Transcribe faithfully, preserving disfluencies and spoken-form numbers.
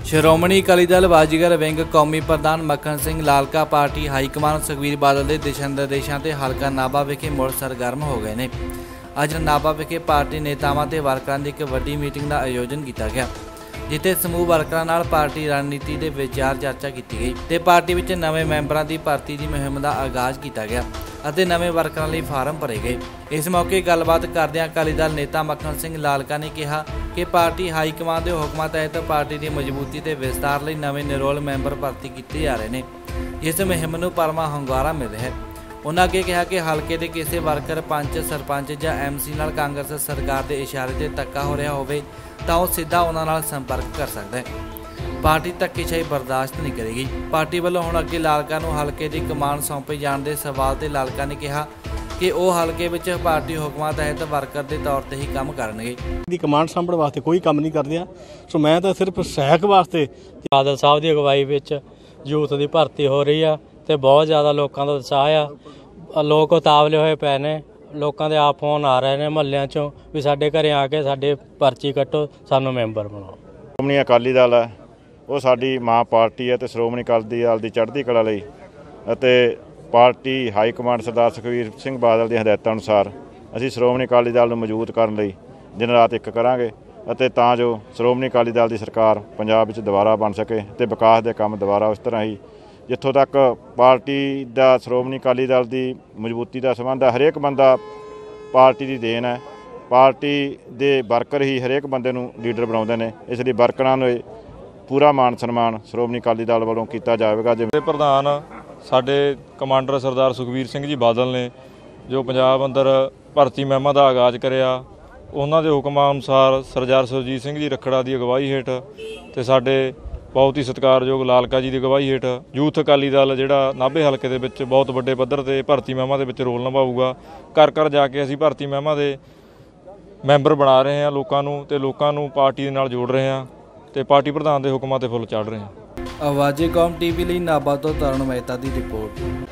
Shiromani Akali Dal Bazigar wing ਕੌਮੀ ਪ੍ਰਧਾਨ Makhan Singh Lalka party high command Sukhbir Badal ਦੇ ਦਿਸ਼ਾ ਨਿਰਦੇਸ਼ਾਂ ਤੇ ਹਲਕਾ ਨਾਭਾ ਵਿਖੇ ਮੁੜ ਸਰਗਰਮ ਹੋ ਗਏ ਨੇ। ਅੱਜ ਨਾਭਾ ਵਿਖੇ ਪਾਰਟੀ ਨੇਤਾਵਾਂ ਤੇ ਵਰਕਰਾਂ ਦੀ ਇੱਕ ਵੱਡੀ ਮੀਟਿੰਗ ਦਾ ਆਯੋਜਨ ਕੀਤਾ ਗਿਆ, ਜਿੱਥੇ ਸਮੂਹ ਵਰਕਰਾਂ ਨਾਲ ਪਾਰਟੀ ਰਣਨੀਤੀ ਦੇ ਵਿਚਾਰ ਚਰਚਾ ਕੀਤੀ ਗਈ ਤੇ ਪਾਰਟੀ ਵਿੱਚ ਨਵੇਂ ਮੈਂਬਰਾਂ ਦੀ ਭਰਤੀ ਦੀ ਮੁਹਿੰਮ ਦਾ ਆਗਾਜ਼ ਕੀਤਾ ਗਿਆ ਅਤੇ ਨਵੇਂ ਵਰਕਰਾਂ ਲਈ ਫਾਰਮ ਭਰੇ ਗਏ। ਇਸ ਮੌਕੇ ਗੱਲਬਾਤ ਕਰਦਿਆਂ ਅਕਾਲੀ ਦਲ ਨੇਤਾ ਮੱਖਣ ਸਿੰਘ ਲਾਲਕਾ ਨੇ ਕਿਹਾ ਕਿ ਪਾਰਟੀ ਹਾਈਕਮਾਨ ਦੇ ਹੁਕਮਾਂ ਤਹਿਤ ਪਾਰਟੀ ਦੀ ਮਜ਼ਬੂਤੀ ਤੇ ਵਿਸਤਾਰ ਲਈ ਨਵੇਂ ਨਿਰੋਲ ਮੈਂਬਰ ਭਰਤੀ ਕੀਤੇ ਜਾ ਰਹੇ ਨੇ, ਜਿਸ ਮੁਹਿੰਮ ਨੂੰ ਭਰਵਾਂ ਹੁੰਗਾਰਾ ਮਿਲ ਰਿਹਾ ਹੈ। ਉਨ੍ਹਾਂ ਅੱਗੇ ਕਿਹਾ ਕਿ ਹਲਕੇ ਦੇ ਕਿਸੇ ਵਰਕਰ, ਪੰਚ, ਸਰਪੰਚ ਜਾਂ ਐਮ ਸੀ ਨਾਲ ਕਾਂਗਰਸ ਸਰਕਾਰ ਦੇ ਇਸ਼ਾਰੇ ਤੇ ਧੱਕਾ ਹੋ ਰਿਹਾ ਹੋਵੇ ਤਾਂ ਉਹ ਸਿੱਧਾ ਉਹਨਾਂ ਨਾਲ ਸੰਪਰਕ ਕਰ ਸਕਦਾ ਹੈ। ਪਾਰਟੀ ਧੱਕੇਸ਼ਾਹੀ ਬਰਦਾਸ਼ਤ ਨਹੀਂ ਕਰੇਗੀ। ਪਾਰਟੀ ਵੱਲੋਂ ਹੁਣ ਅੱਗੇ ਲਾਲਕਾ ਨੂੰ ਹਲਕੇ ਦੀ ਕਮਾਨ ਸੌਂਪੇ ਜਾਣ ਦੇ ਸਵਾਲ ਤੇ ਲਾਲਕਾ ਨੇ ਕਿਹਾ ਕਿ ਉਹ ਹਲਕੇ ਵਿੱਚ ਪਾਰਟੀ ਹੁਕਮਾਂ ਤਹਿਤ ਵਰਕਰ ਦੇ ਤੌਰ ਤੇ ਹੀ ਕੰਮ ਕਰਨਗੇ। ਦੀ ਕਮਾਂਡ ਸਾਂਭਣ ਵਾਸਤੇ ਕੋਈ ਕੰਮ ਨਹੀਂ ਕਰਦੇ ਆ, ਸੋ ਮੈਂ ਤਾਂ ਸਿਰਫ ਸਹਾਇਕ ਵਾਸਤੇ। ਬਾਦਲ ਸਾਹਿਬ ਦੀ ਅਗਵਾਈ ਵਿੱਚ ਯੂਥ ਦੀ ਭਰਤੀ ਹੋ ਰਹੀ ਆ ਤੇ ਬਹੁਤ ਜ਼ਿਆਦਾ ਲੋਕਾਂ ਦਾ ਉਤਸ਼ਾਹ ਆ। ਲੋਕ ਉਤਾਵਲੇ ਹੋਏ ਪਏ ਨੇ, ਲੋਕਾਂ ਦੇ ਆਪ ਫੋਨ ਆ ਰਹੇ ਨੇ ਮੁਹੱਲਿਆਂ ਚੋਂ ਵੀ ਸਾਡੇ ਘਰੇ ਆ ਕੇ ਸਾਡੇ ਪਰਚੀ ਕੱਟੋ, ਸਾਨੂੰ ਮੈਂਬਰ ਬਣਾਓ। ਸ਼੍ਰੋਮਣੀ ਅਕਾਲੀ ਦਲ ਹੈ, ਉਹ ਸਾਡੀ ਮਾਂ ਪਾਰਟੀ ਹੈ ਤੇ ਸ਼੍ਰੋਮਣੀ ਅਕਾਲੀ ਦਲ ਦੀ ਚੜ੍ਹਦੀ ਕਲਾ ਲਈ ਅਤੇ party high command Sardar Sukhbir Singh Badal ਦੀਆਂ ਹਦਾਇਤਾਂ ਅਨੁਸਾਰ ਅਸੀਂ ਸ਼੍ਰੋਮਣੀ ਅਕਾਲੀ ਦਲ ਨੂੰ ਮਜ਼ਬੂਤ ਕਰਨ ਲਈ ਦਿਨ ਰਾਤ ਇੱਕ ਕਰਾਂਗੇ ਅਤੇ ਤਾਂ ਜੋ ਸ਼੍ਰੋਮਣੀ ਅਕਾਲੀ ਦਲ ਦੀ ਸਰਕਾਰ ਪੰਜਾਬ ਵਿੱਚ ਦੁਬਾਰਾ ਬਣ ਸਕੇ ਤੇ ਵਿਕਾਸ ਦੇ ਕੰਮ ਦੁਬਾਰਾ ਉਸ ਤਰ੍ਹਾਂ ਹੀ ਜਿੱਥੋਂ ਤੱਕ ਪਾਰਟੀ ਦਾ ਸ਼੍ਰੋਮਣੀ ਅਕਾਲੀ ਦਲ ਦੀ ਮਜ਼ਬੂਤੀ ਦਾ ਸੰਬੰਧ ਹੈ। ਹਰੇਕ ਬੰਦਾ ਪਾਰਟੀ ਦੀ ਦੇਣ ਹੈ, ਪਾਰਟੀ ਦੇ ਵਰਕਰ ਹੀ ਹਰੇਕ ਬੰਦੇ ਨੂੰ ਲੀਡਰ ਬਣਾਉਂਦੇ ਨੇ, ਇਸ ਲਈ ਵਰਕਰਾਂ ਨੂੰ ਪੂਰਾ ਮਾਣ ਸਨਮਾਨ ਸ਼੍ਰੋਮਣੀ ਅਕਾਲੀ ਦਲ ਵੱਲੋਂ ਕੀਤਾ ਜਾਵੇਗਾ। ਜਿਵੇਂ ਪ੍ਰਧਾਨ ਸਾਡੇ ਕਮਾਂਡਰ ਸਰਦਾਰ ਸੁਖਬੀਰ ਸਿੰਘ ਜੀ ਬਾਦਲ ਨੇ ਜੋ ਪੰਜਾਬ ਅੰਦਰ ਭਰਤੀ ਮੁਹਿੰਮਾਂ ਦਾ ਆਗਾਜ਼ ਕਰਿਆ, ਉਹਨਾਂ ਦੇ ਹੁਕਮਾਂ ਅਨੁਸਾਰ ਸਰਦਾਰ ਸੁਰਜੀਤ ਸਿੰਘ ਜੀ ਰੱਖੜਾ ਦੀ ਅਗਵਾਈ ਹੇਠ ਤੇ ਸਾਡੇ ਬਹੁਤ ਹੀ ਸਤਿਕਾਰਯੋਗ ਲਾਲਕਾ ਜੀ ਦੀ ਅਗਵਾਈ ਹੇਠ ਯੂਥ ਅਕਾਲੀ ਦਲ ਜਿਹੜਾ ਨਾਭੇ ਹਲਕੇ ਦੇ ਵਿੱਚ ਬਹੁਤ ਵੱਡੇ ਪੱਧਰ ਤੇ ਭਰਤੀ ਮੁਹਿੰਮਾਂ ਦੇ ਵਿੱਚ ਰੋਲ ਨਿਭਾਊਗਾ। ਘਰ ਘਰ ਜਾ ਕੇ ਅਸੀਂ ਭਰਤੀ ਮੁਹਿੰਮਾਂ ਦੇ ਮੈਂਬਰ ਬਣਾ ਰਹੇ ਹਾਂ ਲੋਕਾਂ ਨੂੰ ਤੇ ਲੋਕਾਂ ਨੂੰ ਪਾਰਟੀ ਦੇ ਨਾਲ ਜੋੜ ਰਹੇ ਹਾਂ ਤੇ ਪਾਰਟੀ ਪ੍ਰਧਾਨ ਦੇ ਹੁਕਮਾਂ ਤੇ ਫੁੱਲ ਚੜ੍ਹ ਰਹੇ ਹਾਂ। ਆਵਾਜ਼ੇ ਕੌਮ ਟੀਵੀ ਲਈ ਨਾਭਾ ਤੋਂ ਤਰੁਣ ਮਹਿਤਾ ਦੀ ਰਿਪੋਰਟ।